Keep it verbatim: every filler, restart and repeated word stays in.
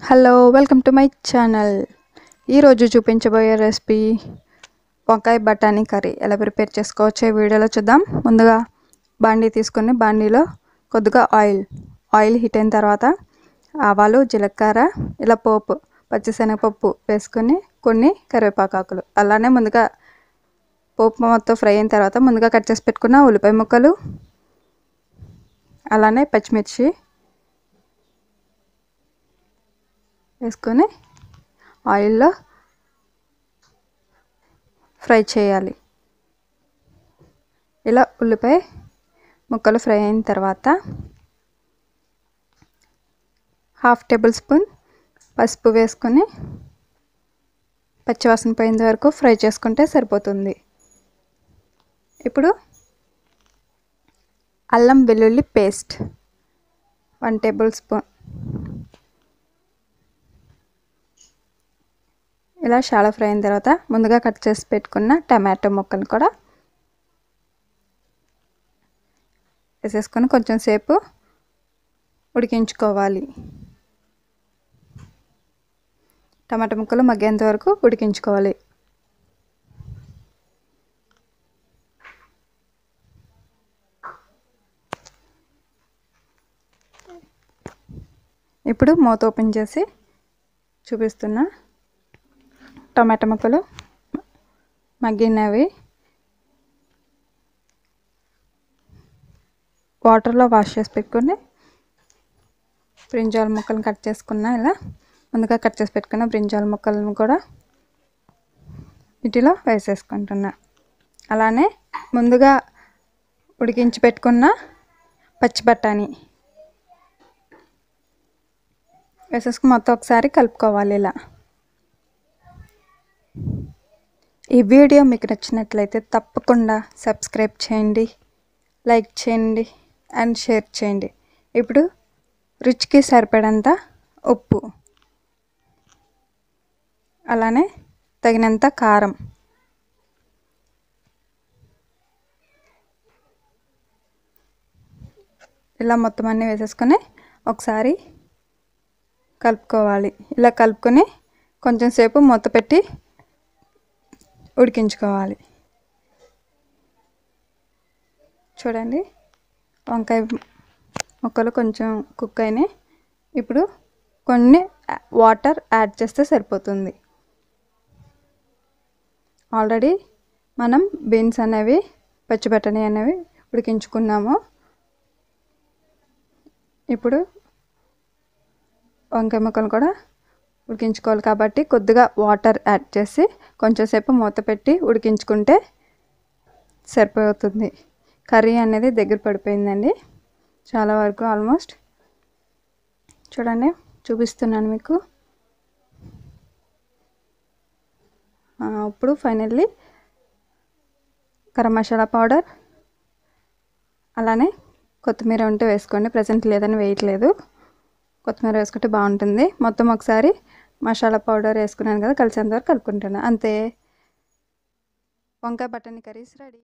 Hello welcome to my channel. ఈరోజు చూపించబోయే recipe వంకాయ బఠానీ కర్రీ. ఎలా ప్రిపేర్ చేసుకోవచ్చో ఈ వీడియోలో చూద్దాం. ముందుగా బాండీ తీసుకొని బాండీలో కొద్దిగా ఆయిల్ ఆయిల్ హీట్ అయిన తర్వాత ఆవాలు, జీలకర్ర, ఇలా పోపు పచ్చిశనగపప్పు వేసుకొని కొన్ని కరివేపాకాకులు, అలానే ముందుగా పోపు మొత్తం ఫ్రై అయిన తర్వాత ముందుగా కట్ చేసి పెట్టుకున్న ఉల్లిపాయ ముక్కలు, అలానే పచ్చిమిర్చి వేసుకొని ఆయిల్లో ఫ్రై చేయాలి. ఇలా ఉల్లిపాయ ముక్కలు ఫ్రై అయిన తర్వాత హాఫ్ టేబుల్ స్పూన్ పసుపు వేసుకొని పచ్చివాసన పోయేంత వరకు ఫ్రై చేసుకుంటే సరిపోతుంది. ఇప్పుడు అల్లం వెల్లుల్లి పేస్ట్ వన్ టేబుల్ స్పూన్, ఇలా షాలో ఫ్రై అయిన తర్వాత ముందుగా కట్ చేసి పెట్టుకున్న టమాటో ముక్కలు కూడా వేసేసుకొని కొంచెం సేపు ఉడికించుకోవాలి. టమాటో ముక్కలు మగ్గేంత వరకు ఉడికించుకోవాలి. ఇప్పుడు మూత ఓపెన్ చేసి చూపిస్తున్నా. టమాటా ముక్కలు మగ్గినవి వాటర్లో వాష్ చేసి పెట్టుకుని బ్రింజాల్ ముక్కలను కట్ చేసుకున్న, ఇలా ముందుగా కట్ చేసి పెట్టుకున్న బ్రింజాల్ ముక్కలను కూడా వీటిలో వేసేసుకుంటున్నా. అలానే ముందుగా ఉడికించి పెట్టుకున్న పచ్చి బఠానీ వేసేసుకుని మొత్తం ఒకసారి కలుపుకోవాలి. ఇలా ఈ వీడియో మీకు నచ్చినట్లయితే తప్పకుండా సబ్స్క్రైబ్ చేయండి, లైక్ చేయండి అండ్ షేర్ చేయండి. ఇప్పుడు రుచికి సరిపడంత ఉప్పు, అలానే తగినంత కారం, ఇలా మొత్తం అన్నీ వేసేసుకొని ఒకసారి కలుపుకోవాలి. ఇలా కలుపుకొని కొంచెం సేపు మూత పెట్టి ఉడికించుకోవాలి. చూడండి, వంకాయ ముక్కలు కొంచెం కుక్ అయినాయి. ఇప్పుడు కొన్ని వాటర్ యాడ్ చేస్తే సరిపోతుంది. ఆల్రెడీ మనం బీన్స్ అనేవి పచ్చి బఠానీ అనేవి ఉడికించుకున్నాము. ఇప్పుడు వంకాయ ముక్కలు కూడా ఉడికించుకోవాలి కాబట్టి కొద్దిగా వాటర్ యాడ్ చేసి కొంచెం సేపు మూత పెట్టి ఉడికించుకుంటే సరిపోతుంది. కర్రీ అనేది దగ్గర పడిపోయిందండి చాలా వరకు, ఆల్మోస్ట్. చూడండి, చూపిస్తున్నాను మీకు. ఇప్పుడు ఫైనల్లీ గరం మసాలా పౌడర్, అలానే కొత్తిమీర ఉంటే వేసుకోండి. ప్రజెంట్ లేదని వేయట్లేదు, కొత్తిమీర వేసుకుంటే బాగుంటుంది. మొత్తం ఒకసారి మసాలా పౌడర్ వేసుకున్నాను కదా, కలిసేంత వరకు కలుపుకుంటున్నాను. అంతే, వంకాయ బఠానీ కర్రీస్ రెడీ.